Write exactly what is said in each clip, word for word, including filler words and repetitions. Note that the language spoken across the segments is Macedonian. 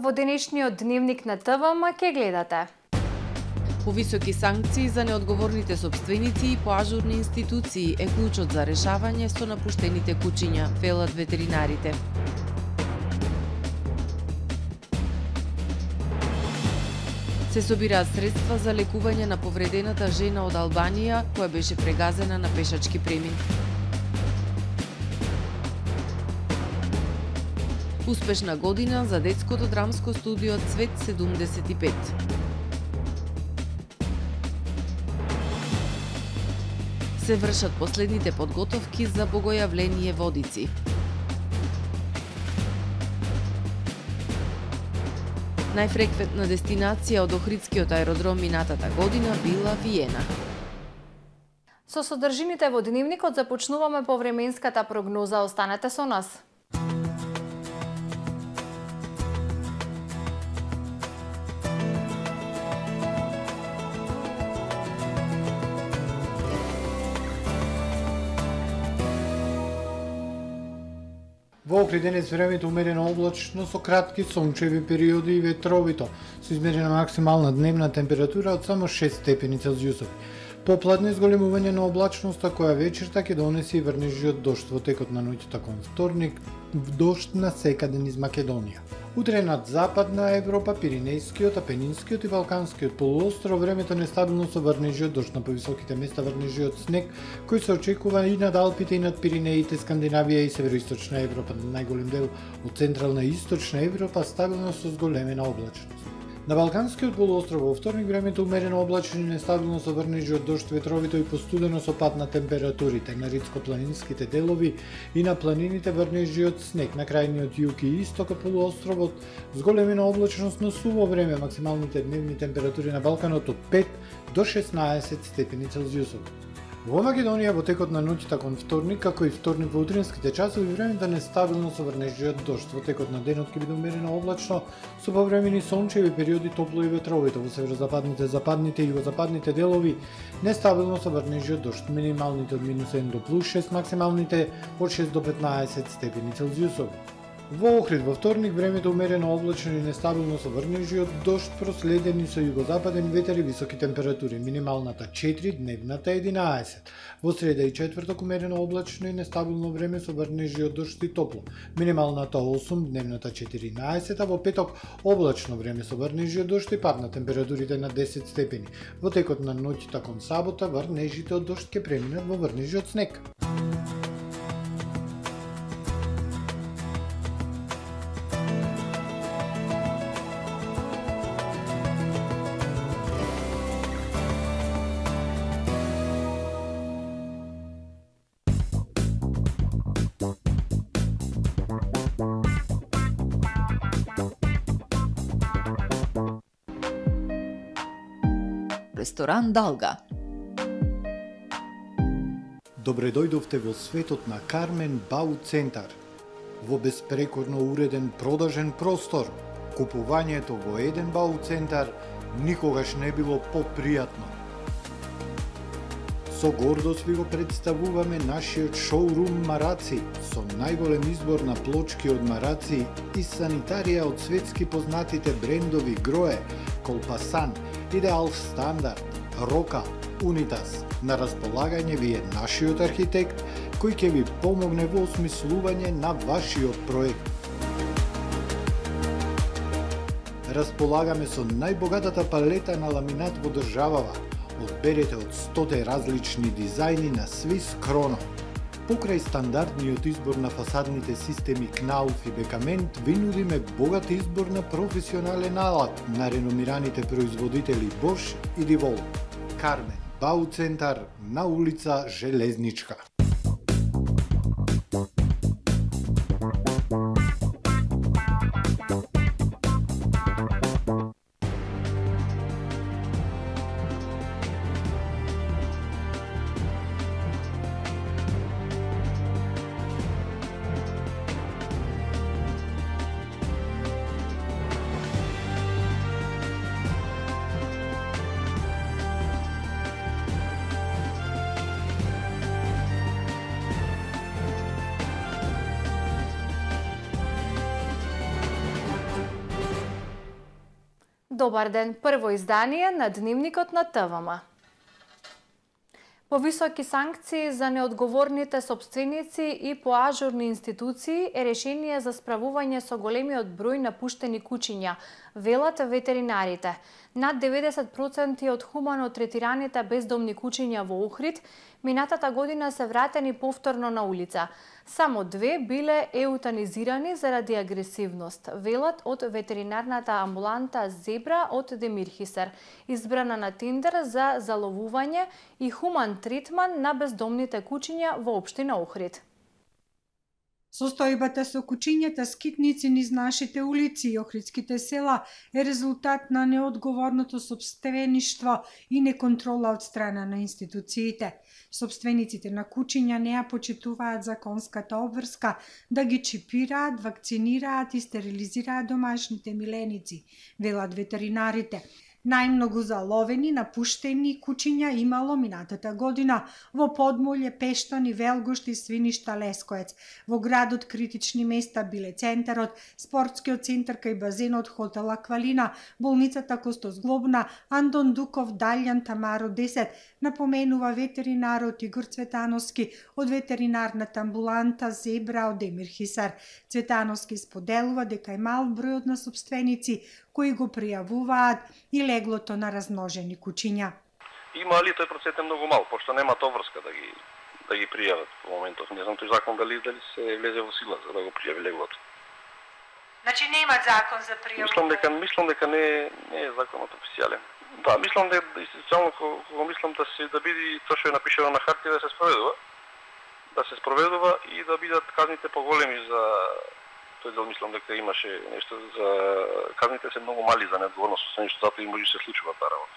во денешниот дневник на ТВМ ќе гледате. Повисоки санкции за неодговорните сопственици и поажурни институции е клучот за решавање со напуштените кучиња, велат ветеринарите. Се собираат средства за лекување на повредената жена од Албанија која беше прегазена на пешачки премин. Успешна година за детското драмско студио Цвет седумдесет и пет. Се вршат последните подготовки за богојавление Водици. Најфреквентна дестинација од Охридскиот аеродром минатата година била Виена. Со содржините во дневникот започнуваме по временската прогноза. Останете со нас. Во Охрид денес времето умерено облачно со кратки сончеви периоди и ветровито, со измерена максимална дневна температура од само шест степени Целзиусови. Попладно изголемување на облачноста која вечерта ќе донесе и врнежиот дожд во текот на ноќта кон вторник, дожд на секаде низ Македонија. Утре над Западна Европа, Пиринејскиот, Апенинскиот и Балканскиот полуостров времето нестабилно со врнежиот дожд, на повисоките места врнежиот снег, кој се очекува и над Алпите и над Пиринеите, Скандинавија и североисточна Европа. На најголем дел од централна и источна Европа стабилно со зголемена облачност. На Балканскиот полуостров во вторник времето умерено облачно и нестабилно со врнежиот дожд, ветровито и постудено со пад на температурите. На ридско-планинските делови и на планините врнежиот снег. На крајниот југ и истока полуостровот зголемена облачност, но суво време. Максималните дневни температури на Балканот од пет до шеснаесет степени Целзиусови. Во Македонија во текот на ноќта кон вторник, како и вторник во утринските часови, времето нестабилно со врнежиот дожд. Во текот на денот ќе биде умерено облачно со повремени сончеви периоди, топло и ветровито. Во северозападните, западните и југозападните делови нестабилно со врнежиот дожд. Минималните од минус еден до плюс шест, максималните од шест до петнаесет степени Целзиусови. Во Охрид во вторник времето умерено облачно и нестабилно со врнежиот дожд, проследени со југозападен ветер и високи температури. Минималната четири, дневната единаесет. Во среда и четврток умерено облачно и нестабилно време со врнежиот дожд и топло. Минималната осум, дневната четиринаесет, а во петок облачно време со врнежиот дожд и пад на температурите на десет степени. Во текот на ноќта кон сабота врнежите од дожд ќе преминат во врнежиот снег. Ресторан Далга. Добре дојдовте во светот на Кармен Бау Центар. Во беспрекорно уреден продажен простор, купувањето во еден Бау Центар никогаш не било попријатно. Со гордост ви го представуваме нашиот шоурум Мараци, со најголем избор на плочки од Мараци и санитарија од светски познатите брендови Грое, Колпасан, Идеал Стандард, Рока, Унитас. На располагање ви е нашиот архитект, кој ќе ви помогне во осмислување на вашиот проект. Располагаме со најбогатата палета на ламинат во државава. Одберете од сто различни дизајни на Свис Кроно. Покрај стандардниот избор на фасадните системи Кнауф и Бекамент, ви нудиме богат избор на професионален алат на реномираните производители Бош и Дивол. Кармен Бау Центар на улица Железничка. Добар ден, прво издание на Дневникот на ТВМ. Повисоки санкции за неодговорните сопственици и поажурни институции е решение за справување со големиот број напуштени куќиња, велат ветеринарите. Над деветдесет проценти од хумано третираните бездомни куќиња во Охрид минатата година се вратени повторно на улица. Само две биле еутанизирани заради агресивност, велат од ветеринарната амбуланта Зебра од Демирхисар, избрана на тендер за заловување и хуман третман на бездомните куќиња во општина Охрид. Состојбата со куќињата скитници низ нашите улици и охридските села е резултат на неодговорното сопствеништво и неконтрола од страна на институциите. Сопствениците на куќиња не ја почитуваат законската обврска да ги чипираат, вакцинираат и стерилизираат домашните миленици, велат ветеринарите. Најмногу заловени напуштени куќиња имало минатата година во Подмолје, Пештани, Велгошт и Свиништа, Лескоец. Во градот критични места биле центарот, спортскиот центар кај базенот хотел Аквалина, болницата Костос Глобна, Андон Дуков, Далјан, Тамаро десет, напоменува ветеринарот Игор Цветановски од ветеринарната амбуланта Зебра од Демирхисар. Цветановски споделува дека е мал бројот на сопственици кои го пријавуваат и леглото на размножени куќиња. Има ли тој процент е многу мал, пошто нема тоа врска да ги да ги пријават во моментов. Не знам тој закон дали дали се влезе во сила за да го пријави леглото. Значи нема закон за пријавување. Мислам дека мислам дека не не е законот официјален. Да, мислам дека институционално кога мислам да се да биде тоа што е напишано на хартија да се спроведува, да се спроведува и да бидат казните поголеми за тој дел. Мислам дека имаше нешто за казните се многу мали за неодговорно сопствеништво, затоа и може се случува таа работа.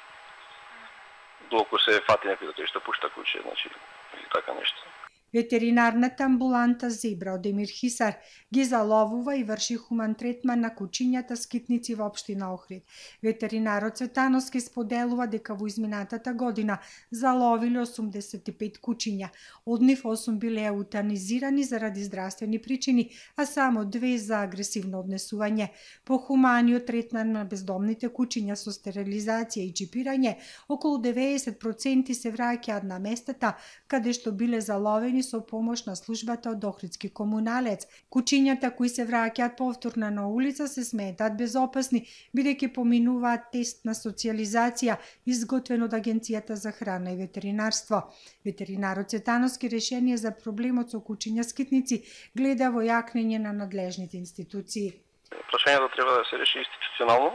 Доколку се фати некој да тој што пушта куќе, значи или така нешто. Ветеринарната амбуланта Зебра од Демирхисар ги заловува и врши хуман третман на куќињата скитници во општина Охрид. Ветеринарот Цветановски споделува дека во изминатата година заловиле осумдесет и пет куќиња. Од нив осум биле еутанизирани заради здравствени причини, а само две за агресивно однесување. По хуманиот третман на бездомните куќиња со стерилизација и чипирање, околу деветдесет проценти се враќаат на местата каде што биле заловени со помош на службата од Охридски комуналец. Куќињата кои се враќаат повторно на улица се сметаат безопасни, бидејќи поминуваат тест на социјализација изготвен од Агенцијата за храна и ветеринарство. Ветеринарот Цветановски решение за проблемот со куќиња скитници гледа во јакнење на надлежните институции. Прашањето треба да се реши институционално.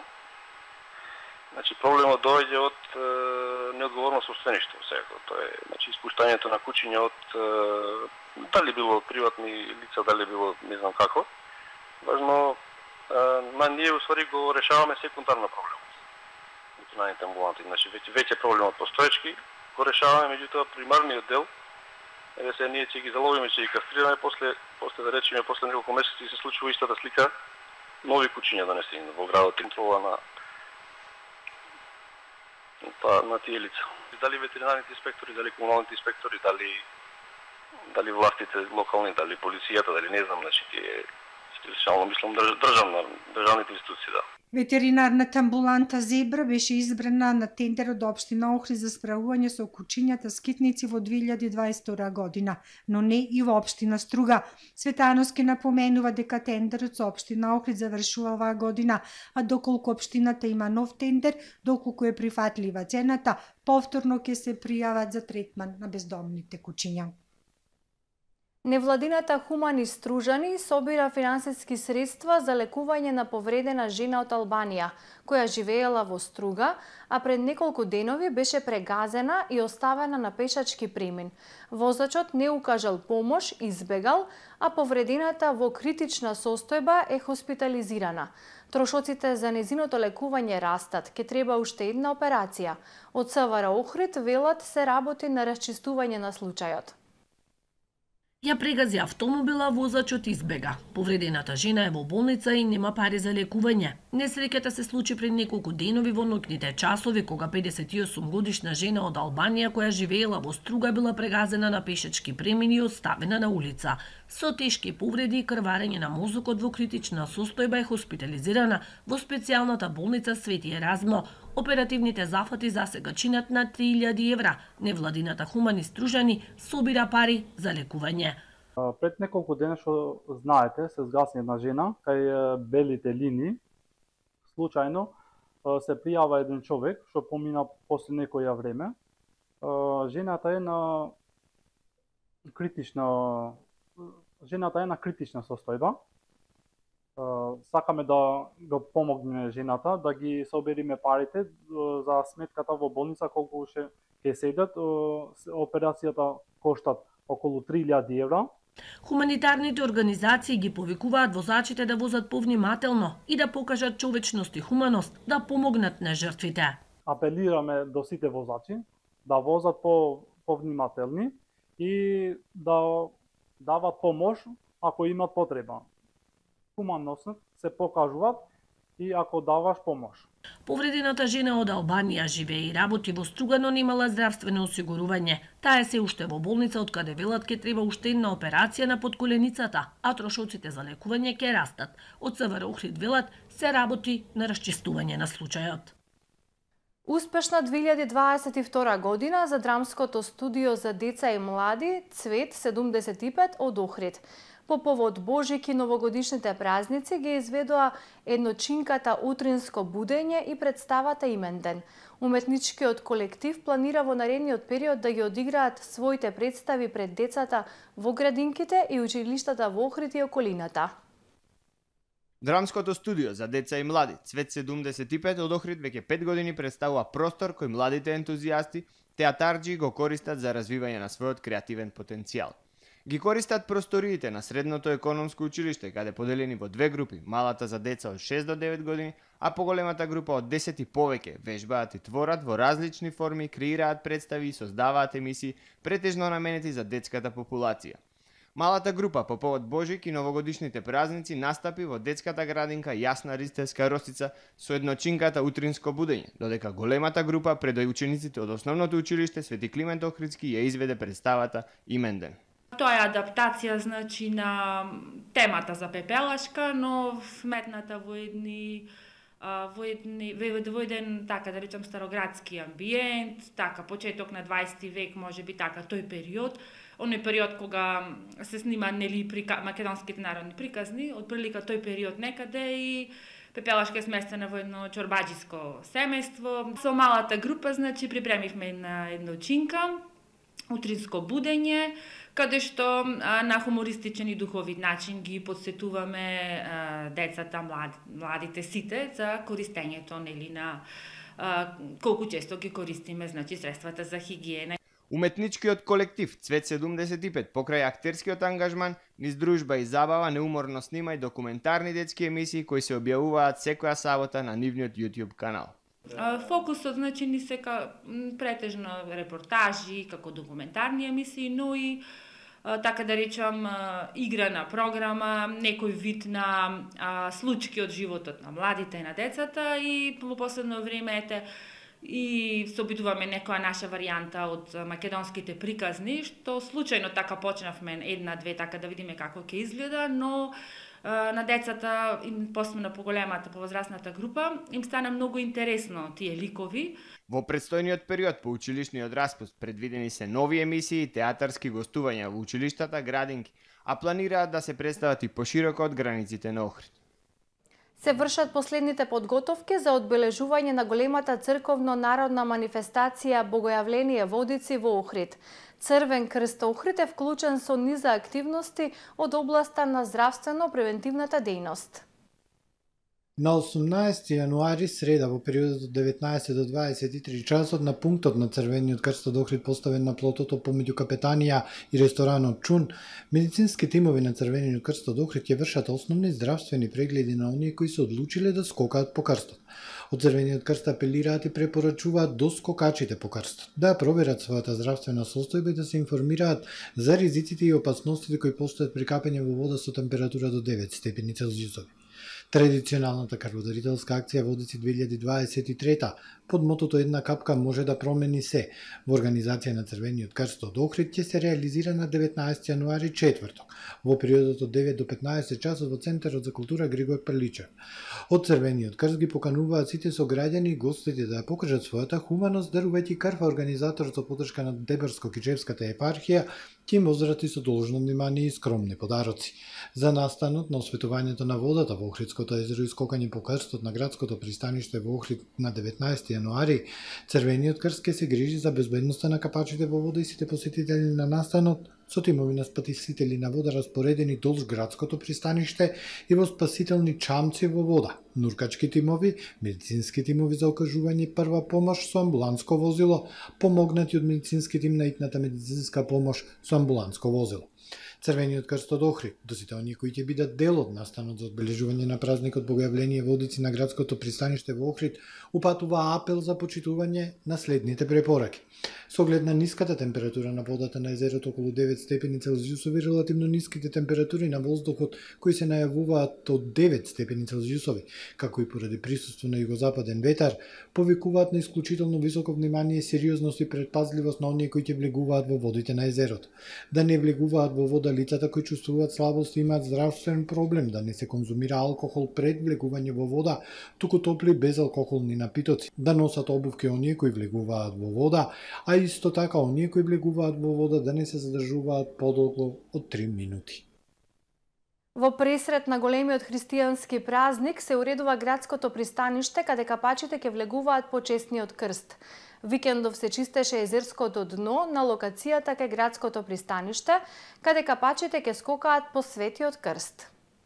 Значи проблемот доаѓа од е, неодговорно сопствеништво, секако. Тоа е, значи испуштањето на куќиња од е, дали било приватни лица, дали било не знам како. Важно, ма ние усвари го решаваме секундарно проблемот. Ветеринарните амбуланти, значи веќе веќе проблемот постоечки го решаваме, меѓутоа примарниот дел еве се ние ќе ги заловиме, ќе ги кастрираме, после после да речеме после неколку месеци се случува истата слика, нови куќиња донесени во градот, контрола на па на тие лица. Дали ветеринарните инспектори, дали комуналните инспектори, дали дали властите локални, дали полицијата, дали не знам, значи тие институционално мислам државна државните институции, да. Ветеринарната амбуланта Зебра беше избрана на тендер од општина Охрид за справување со куќињата скитници во две илјади дваесет и втора година, но не и во општина Струга. Цветановски напоменува дека тендерот со општина Охрид завршува оваа година, а доколку општината има нов тендер, доколку е прифатлива цената, повторно ќе се пријават за третман на бездомните куќиња. Невладината Хумани Стружани собира финансиски средства за лекување на повредена жена од Албанија, која живеела во Струга, а пред неколку денови беше прегазена и оставена на пешачки премин. Возачот не укажал помош, избегал, а повредената во критична состојба е хоспитализирана. Трошоците за незиното лекување растат, ке треба уште една операција. Од СВР Охрид велат се работи на расчистување на случајот. Ја прегази автомобила, возачот избега. Повредената жена е во болница и нема пари за лекување. Несреќата се случи пред неколку денови во ноќните часови, кога педесет и осум годишна жена од Албанија која живеела во Струга била прегазена на пешачки премини и оставена на улица. Со тешки повреди и крварење на мозокот во критична состојба е хоспитализирана во специјалната болница Свети Еразмо. Оперативните зафати засега чинат на три илјади евра. Невладината Хумани Стружани собира пари за лекување. Пред неколку дена, што знаете, се згасни една жена кај белите линии. Случајно се пријава еден човек што помина после некоја време. Жената е на критична жената е на критична состојба. Сакаме да го помогнеме жената, да ги собериме парите за сметката во болница, колку ќе ќе седат. Операцијата коштат околу три илјади евра. Хуманитарните организации ги повикуваат возачите да возат повнимателно и да покажат човечност и хуманост, да помогнат на жртвите. Апелираме до сите возачи да возат по повнимателни и да дават помош ако имат потреба. Хуманност се покажуваат и ако даваш помош. Повредената жена од Албанија живее и работи во Струга, но немала здравствено осигурување. Таа е се уште во болница, од каде велат ке треба уште една операција на подколеницата, а трошоците за лекување ке растат. Од СВР Охрид велат се работи на расчистување на случајот. Успешна две илјади дваесет и втора година за драмското студио за деца и млади Цвет седумдесет и пет од Охрид. По повод Божик и новогодишните празници ги изведоа едночинката Утринско будење и представата Именден. Уметничкиот колектив планира во наредниот период да ги одиграат своите представи пред децата во градинките и училиштата во Охрид и околината. Драмското студио за деца и млади Цвет седумдесет и пет од Охрид веќе пет години представува простор кој младите ентузијасти, театарџи го користат за развивање на својот креативен потенцијал. Ги користат просториите на Средното економско училиште, каде поделени во две групи, малата за деца од шест до девет години, а поголемата група од десет и повеќе, вежбаат и творат во различни форми, креираат представи и создаваат емисии, претежно наменети за детската популација. Малата група по повод Божик и новогодишните празници настапи во детската градинка Јасна Ристевска Росица со едночинката Утринско будење, додека големата група пред учениците од основното училиште Свети Климент Охридски ја изведе представата Именден. Тоа е адаптација, значи, на темата за Пепелашка, но сметната во едни во едни во еден, така да речам, староградски амбиент, така почеток на дваесети век, можеби така тој период, оној период кога се снима нели прика... македонските народни приказни, од прилика тој период некаде и Пепелашка е сместена во едно чорбаџиско семејство. Со малата група, значи, припремивме една едночинка, Утринско будење, каде што а, на хумористичен и духовит начин ги подсетуваме а, децата, млад, младите сите за користењето, нели, на а, колку често ги користиме, значи, средствата за хигиена. Уметничкиот колектив Цвет седумдесет и пет покрај актерскиот ангажман низ дружба и забава неуморно снима и документарни детски емисии кои се објавуваат секоја сабота на нивниот YouTube канал. Фокусот, значи, ни се претежно репортажи, како документарни емисии, но и, така да речам, играна програма, некој вид на а, случки од животот на младите и на децата и во последно време ете и се обидуваме некоја наша варијанта од македонските приказни, што случајно така почнавме една-две, така да видиме како ќе изгледа, но на децата, посебно на поголемата, повозрастната група, им стана многу интересно тие ликови. Во предстојниот период по училишниот распуст предвидени се нови емисии и театарски гостувања во училиштата, градинки, а планираат да се представат и пошироко од границите на Охрид. Се вршат последните подготовки за одбележување на големата црковно-народна манифестација Богојавление Водици во Охрид. Црвен крст Охрид е вклучен со низа активности од областа на здравствено-превентивната дејност. На осумнаесети јануари, среда, во периодот од деветнаесет до дваесет и три часот, на пунктот на Црвениот крст од Охрид поставен на плотото помеѓу капетанија и ресторанот Чун, медицински тимови на Црвениот крст од Охрид ќе вршат основни здравствени прегледи на оние кои се одлучиле да скокаат по крстот. Од Црвениот крст апелираат и препорачуваат до скокачите по крстот да проверат својата здравствена состојба и да се информираат за ризиците и опасностите кои постојат при капење во вода со температура до девет степени Целзиусови. Традиционалната крводарителска акција Водици две илјади дваесет и трета под мотото Една капка може да промени се во организација на Црвениот крст од Охрид ќе се реализира на деветнаесети јануари четврток во периодот од девет до петнаесет часот во Центарот за култура Григор Прличев. Од Црвениот крст ги покануваат сите сограѓани и гостите да ја покажат својата хуманост, дарувајќи крв. Организаторот со поддршка на Дебарско-Кичевската епархија ќе им возрати со должно внимание и скромни подароци. За настанот на осветувањето на водата во Охридското езеро и скокање по крстот на градското пристаниште во Охрид на деветнаесети јануари, Црвениот крст ќе се грижи за безбедноста на капачите во вода и сите посетители на настанот со тимови на спасители на вода распоредени долж градското пристаниште и во спасителни чамци во вода, нуркачки тимови, медицински тимови за окажување прва помош со амбуланско возило, помогнати од медицински тим на итната медицинска помош со амбуланско возило. Црвениот крст од Охрид, до сите оние кои ќе бидат дел од настанот за одбележување на празникот Богојавление Водици на градското пристаниште во Охрид, упатува апел за почитување на следните препораки. Со оглед на ниската температура на водата на езерото околу девет степени Целзиусови, релативно ниските температури на воздухот кои се најавуваат од девет степени Целзиусови, како и поради присуство на југозападен ветар, повикуваат на исклучително високо внимание, сериозност и предпазливост на оние кои ќе влегуваат во водите на езерото. Да не влегуваат во вода лицата кои чувствуваат слабост и имаат здравствен проблем, да не се конзумира алкохол пред влегување во вода, туку топли безалкохолни напитоци, да носат обувки оние кои влегуваат во вода, а исто така оние кои влегуваат во вода да не се задржуваат подолго од три минути. Во пресрет на големиот христијански празник се уредува градското пристаниште каде капачите ќе влегуваат по честниот крст. Викендов се чистеше езерското дно на локацијата кај градското пристаниште, каде капачите ќе скокаат по светиот крст.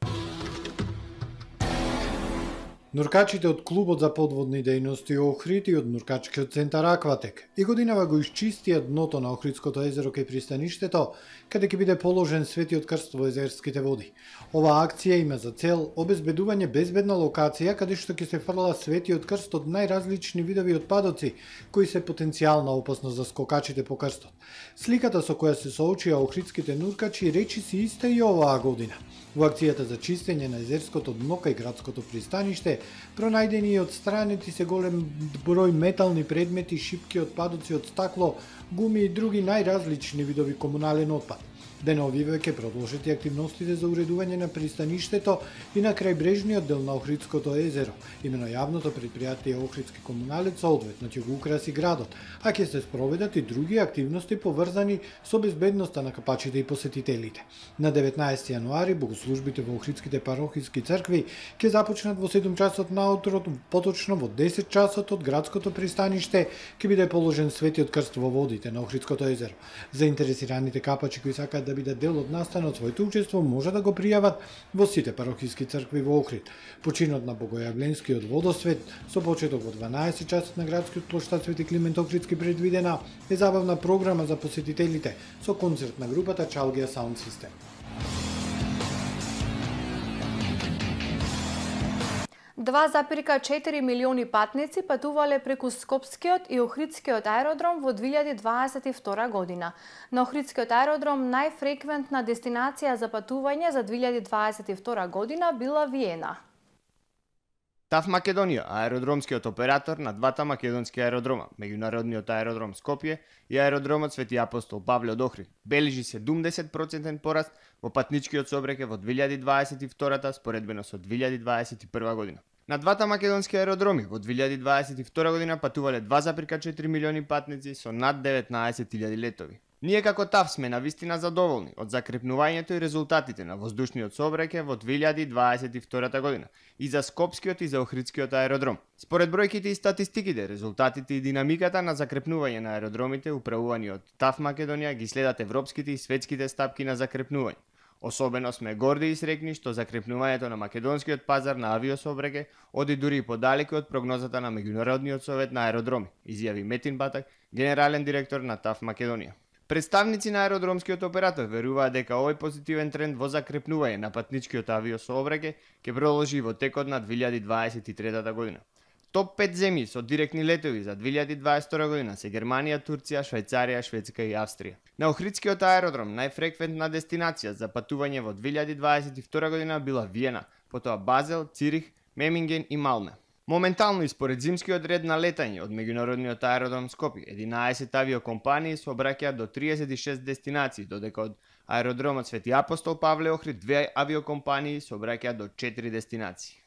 Нуркачите од клубот за подводни дејности Охрид и од нуркачкиот центар Акватек и годинава го исчистија дното на Охридското езеро кај пристаништето, каде ќе биде положен светиот крст во езерските води. Оваа акција има за цел обезбедување безбедна локација каде што ќе се фрла светиот крст од најразлични видови отпадоци кои се потенцијална опасност за скокачите по крстот. Сликата со која се соочија охридските нуркачи речи си иста и оваа година. Во акцијата за чистење на езерското дно кај градското пристаниште пронајдени и отстранети се голем број метални предмети, шипки, отпадоци од стакло, гуми и други најразлични видови комунален отпад. Деновиве ќе продолжат и активностите за уредување на пристаништето и на крајбрежниот дел на Охридското езеро. Имено јавното предпријатие Охридски комуналец одветно ќе го украси градот, а ќе се спроведат и други активности поврзани со безбедноста на капачите и посетителите. На деветнаесети јануари богослужбите во Охридските парохиски цркви ќе започнат во седум часот наутро, поточно во десет часот од градското пристаниште ќе биде положен светиот крст во водите на Охридското езеро. Заинтересираните капачи кои сакаат да бидат дел од настанот, своето учество може да го пријават во сите парохиски цркви во Охрид. Починот на Богојавленскиот водосвет со почеток во дванаесет часот на градскиот плоштад Свети Климент Охридски предвидена е забавна програма за посетителите со концерт на групата Чалгија Саунд Систем. два запирка четири милиони патници патувале преку Скопскиот и Охридскиот аеродром во две илјади дваесет и втора година. На Охридскиот аеродром најфреквентна дестинација за патување за две илјади дваесет и втора година била Виена. ТАВ Македонија, аеродромскиот оператор на двата македонски аеродрома, меѓународниот аеродром Скопје и аеродромот Свети Апостол Павле од Охрид, бележи седумдесет проценти пораст во патничкиот сообраќај во две илјади дваесет и втора споредбено со две илјади дваесет и прва година. На двата македонски аеродроми во две илјади дваесет и втора година патувале два запирка четири милиони патници со над деветнаесет илјади летови. Ние како ТАВ сме навистина задоволни од закрепнувањето и резултатите на воздушниот сообраќај во две илјади дваесет и втора година и за Скопскиот и за Охридскиот аеродром. Според бројките и статистиките, резултатите и динамиката на закрепнување на аеродромите управувани од ТАВ Македонија ги следат европските и светските стапки на закрепнување. Особено сме горди и срекни што закрепнувањето на македонскиот пазар на авиосообраќај оди дури и подалеку од прогнозата на Меѓународниот совет на аеродроми, изјави Метин Батак, генерален директор на ТАВ Македонија. Представници на аеродромскиот оператор веруваат дека овој позитивен тренд во закрепнување на патничкиот авиосообраќај ќе продолжи во текот на две илјади дваесет и трета година. Топ пет земји со директни летови за две илјади и дваесет и втора година се Германија, Турција, Швајцарија, Шведска и Австрија. На Охридскиот аеродром најфреквентна дестинација за патување во две илјади дваесет и втора година била Виена, потоа Базел, Цирих, Меминген и Малме. Моментално и според зимскиот ред на летање од меѓународниот аеродром Скопје, единаесет авиокомпании сообраќаат до триесет и шест дестинации, додека од аеродромот Свети Апостол Павле Охрид две авиокомпании сообраќаат до четири дестинации.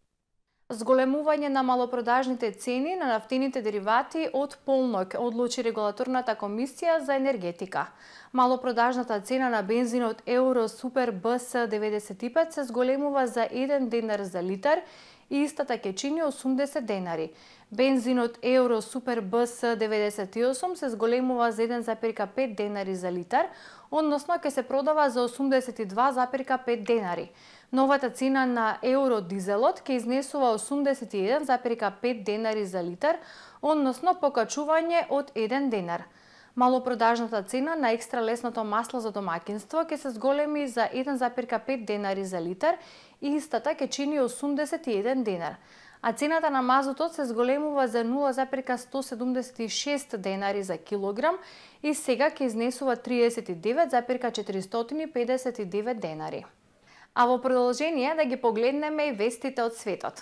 Зголемување на малопродажните цени на нафтените деривати од полнок, одлучи регулаторната комисија за енергетика. Малопродажната цена на бензинот Еуро Супер Б С деветдесет и пет се зголемува за еден денар за литар и истата ќе чини осумдесет денари. Бензинот Еуро Супер Б С деветдесет и осум се зголемува за еден запирка пет денари за литар, односно ќе се продава за осумдесет и два запирка пет денари. Новата цена на Еуро Дизелот ќе изнесува осумдесет и еден запирка пет денари за литар, односно покачување од еден денар. Малопродажната цена на екстра лесното масло за домаќинство ќе се зголеми за еден запирка пет денари за литар и истата ќе чини осумдесет и еден денар. А цената на мазутот се зголемува за нула запирка сто седумдесет и шест денари за килограм и сега ќе изнесува триесет и девет запирка четиристотини и педесет и девет денари. А во продолжение да ги погледнеме и вестите од светот.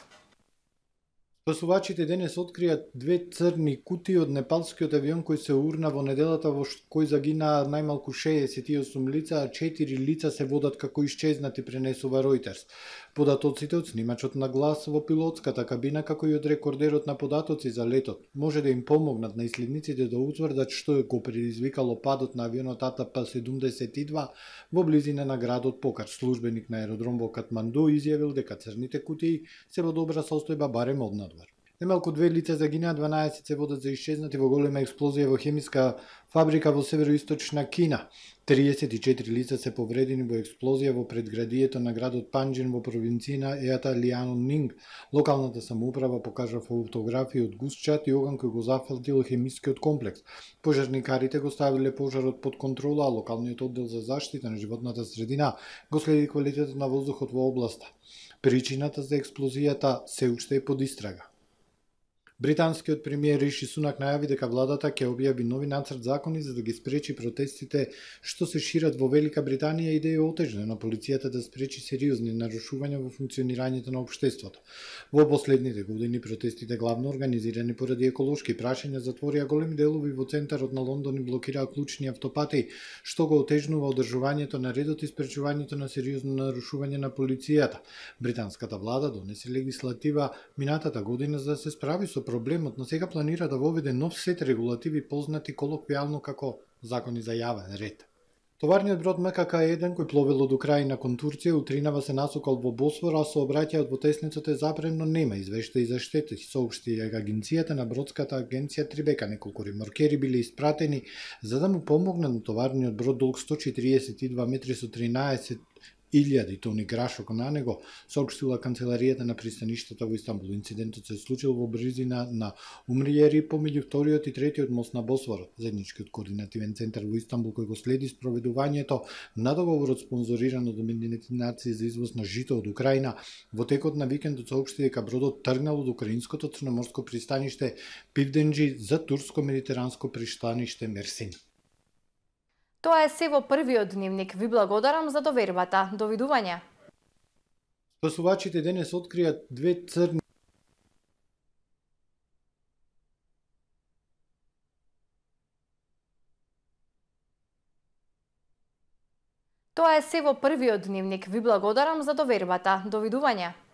Спасувачите денес откријат две црни кутии од непалскиот авион кој се урна во неделата во кој загинаа најмалку шеесет и осум лица, а четири лица се водат како исчезнати, пренесува Reuters. Податоците од снимачот на глас во пилотската кабина, како и од рекордерот на податоци за летот, може да им помогнат на иследниците да утврдат што го предизвикало падот на авионот А Т П седумдесет и два во близина на градот Покар. Службеник на аеродром во Катманду изјавил дека црните кутии се во добра состојба барем од надвор. Немалку две лица загинаа, дванаесет се водат за исчезнати во голема експлозија во хемиска фабрика во североисточна Кина. триесет и четири лица се повредени во експлозија во предградието на градот Панџин во провинцијна Еата Лианонинг. Локалната самоуправа покажа фотографии од гусчат и оган кој го зафатил хемискиот комплекс. Пожарникарите го ставиле пожарот под контрола, а локалниот оддел за заштита на животната средина го следи квалитетот на воздухот во областа. Причината за експлозијата се уште е под истрага. Британскиот премиер Риши Сунак најави дека владата ќе објави нови нацрт закони за да ги спречи протестите што се шират во Велика Британија и да е отежне на полицијата да спречи сериозни нарушувања во функционирањето на општеството. Во последните години протестите, главно организирани поради еколошки прашања, затворија големи делови во центарот на Лондон и блокираа клучни автопати, што го отежнува одржувањето на редот и спречувањето на сериозно нарушување на полицијата. Британската влада донесе легислатива минатата година за да се справи со проблемот, но сега планира да воведе нов сет регулативи познати колоквијално како закони за јавен ред. Товарниот брод М К К еден кој пловел од Украина кон Турција утринава се насокал во Босфор, а сообраќајот во тесницот е забрано, нема извештаи за штети, соопшти агенцијата на бродската агенција Трибека. Неколку реморкери биле испратени за да му помогнат на товарниот брод долг сто четириесет и два метри со тринаесет илјади тони грашок на него, соопштила канцеларијата на пристаништето во Истанбул. Инцидентот се случил во близина на Умриери помеѓу вториот и третиот мост на Босфорот. Заедничкиот координативен центар во Истанбул кој го следи спроведувањето на договорот спонзориран од Обединетите нации за извоз на жито од Украина, во текот на викендот соопшти дека бродот тргнал од украинското црноморско пристаниште Пивденџи за турско-медитеранско пристаниште Мерсин. Тоа е се во првиот дневник. Ви благодарам за довербата. Довидување. Спасувачите денес откријат две црни Тоа е се во првиот дневник. Ви благодарам за довербата. Довидување.